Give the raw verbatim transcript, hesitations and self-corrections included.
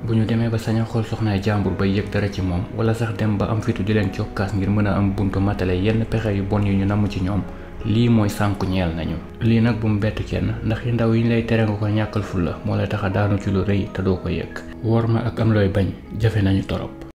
bu ñu demee ba sañ a xool soxnaay jàmbur ba yëg dara ci moom wala sax dem ba am fitu di leen cokkaas ngir mën a am buntu matale yenn pexe yu bon yu ñu namm ci ñoom lii mooy sànku ñeel nañu. lii nag bu mu bett kenn ndax yi ndaw yi ñu lay tere nga ko ñàkkal fulla moo lay tax a daanu ci lu rëy te doo ko yëg. worma ak am looy bañ jafe nañu torop.